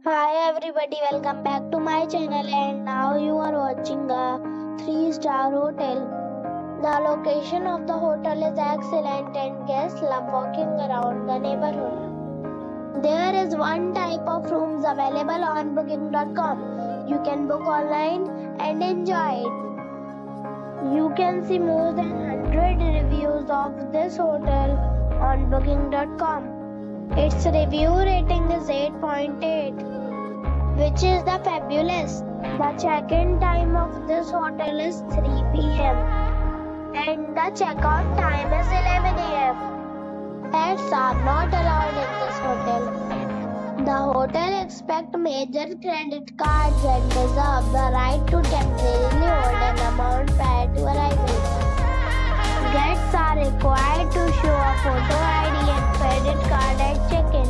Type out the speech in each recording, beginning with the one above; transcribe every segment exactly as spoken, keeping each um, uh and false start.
Hi everybody, welcome back to my channel and now you are watching a three star hotel. The location of the hotel is excellent and guests love walking around the neighborhood. There is one type of rooms available on booking dot com. You can book online and enjoy it. You can see more than one hundred reviews of this hotel on booking dot com. Its review rating is eight point eight, which is the fabulous. The check-in time of this hotel is three p m and the check-out time is eleven a m Pets are not allowed in this hotel. The hotel expects major credit cards and reserves the right to temporarily hold an amount prior to arrival. Guests are required to show a photo I D and credit card at check-in.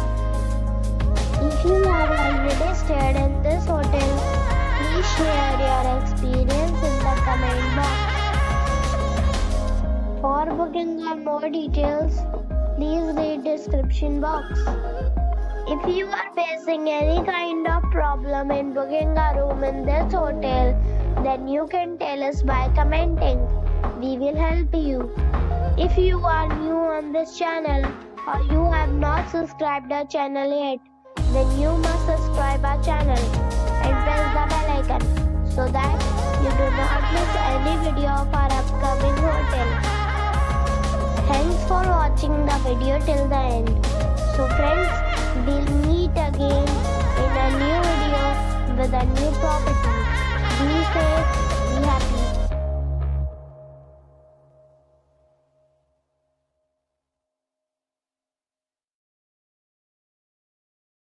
If you have already stayed in this hotel, please share your experience in the comment box. For booking or more details, please read description box. If you are facing any kind of problem in booking a room in this hotel, then you can tell us by commenting. We will help you. If you are new on this channel or you have not subscribed our channel yet, then you must subscribe our channel and press the bell icon so that you do not miss any video of our upcoming hotel. Thanks for watching the video till the end. So friends, we'll meet again in a new video with a new property. Be safe, be happy.